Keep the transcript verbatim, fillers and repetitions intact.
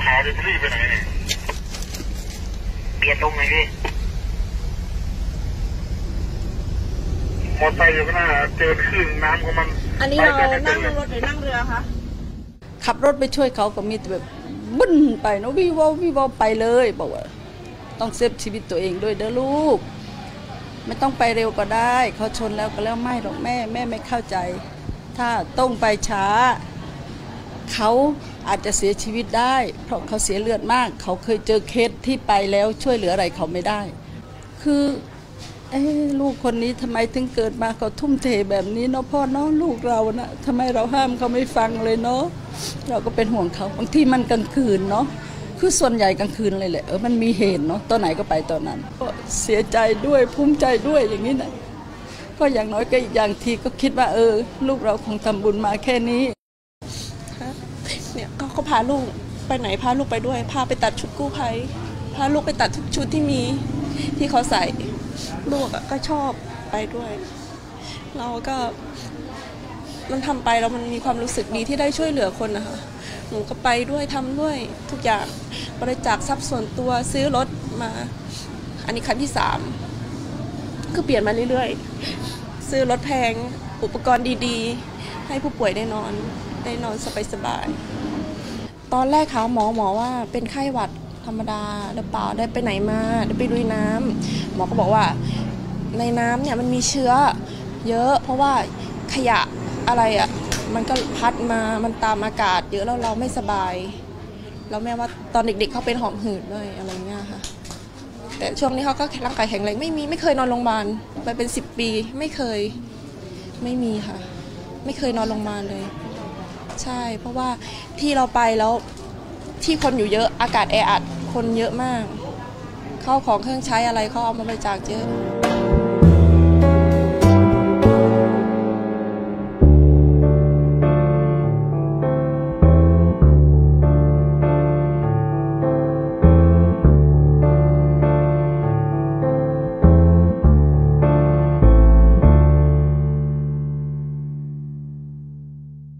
ขาวๆเนี่ยมันรีบไปไหนเนี่ยเปลี่ยนตรงไหนพี่มอเตอร์ไซค์อยู่ข้างหน้าเจอคลื่นน้ำของมันอันนี้เรานั่งรถหรือนั่งเรือคะขับรถไปช่วยเขาก็มีแต่แบบบึ้นไปเนาะวิววิวไปเลยบอกว่าต้องเซฟชีวิตตัวเองด้วยเด้อลูกไม่ต้องไปเร็วก็ได้เขาชนแล้วก็แล้วไม่หรอกแม่แม่ไม่เข้าใจถ้าต้องไปช้าเขาอาจจะเสียชีวิตได้เพราะเขาเสียเลือดมากเขาเคยเจอเคสที่ไปแล้วช่วยเหลืออะไรเขาไม่ได้คือเอ้ลูกคนนี้ทำไมถึงเกิดมาเขาทุ่มเทแบบนี้เนาะพ่อเนาะลูกเรานะทำไมเราห้ามเขาไม่ฟังเลยเนาะเราก็เป็นห่วงเขาบางทีมันกลางคืนเนาะคือส่วนใหญ่กลางคืนเลยแหละเออมันมีเหตุเนาะตอนไหนก็ไปตอนนั้นก็เสียใจด้วยภูมิใจด้วยอย่างนี้นะก็อย่างน้อยก็อีกอย่างทีก็คิดว่าเออลูกเราคงทำบุญมาแค่นี้เนี่ยก็เขาพาลูกไปไหนพาลูกไปด้วยพาไปตัดชุดกู้ภัยพาลูกไปตัดทุกชุดที่มีที่เขาใส่ลูกก็ชอบไปด้วยเราก็มันทำไปแล้วมันมีความรู้สึกดีที่ได้ช่วยเหลือคนนะคะหนูก็ไปด้วยทำด้วยทุกอย่างบริจาคทรัพย์ส่วนตัวซื้อรถมาอันนี้คันที่สามคือเปลี่ยนมาเรื่อยๆซื้อรถแพงอุปกรณ์ดีๆให้ผู้ป่วยได้นอนได้นอนสบายๆตอนแรกเขาหมอหมอว่าเป็นไข้หวัดธรรมดาหรือเปล่าได้ไปไหนมาได้ไปลุยน้ำหมอก็บอกว่าในน้ำเนี่ยมันมีเชื้อเยอะเพราะว่าขยะอะไรอ่ะมันก็พัดมามันตามอากาศเยอะแล้วเราไม่สบายแล้วแม่ว่าตอนเด็กๆเขาเป็นหอบหืดด้วยอะไรเงี้ยค่ะแต่ช่วงนี้เขาก็ร่างกายแข็งแรงไม่มีไม่เคยนอนโรงพยาบาลไปเป็นสิบปีไม่เคยไม่มีค่ะไม่เคยนอนโรงพยาบาลเลยใช่เพราะว่าที่เราไปแล้วที่คนอยู่เยอะอากาศแออัดคนเยอะมากเข้าของเครื่องใช้อะไรเขาเอามาบริจาคเยอะ